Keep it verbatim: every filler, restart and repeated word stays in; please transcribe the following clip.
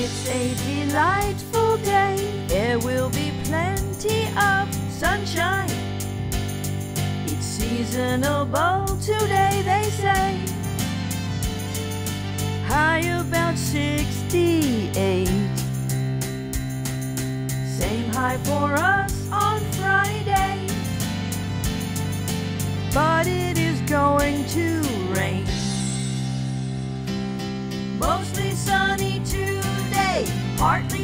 It's a delightful day. There will be plenty of sunshine. It's seasonable today, they say. High about sixty-eight. Same high for us on Friday. But it is going to rain. Mostly sunny today, partly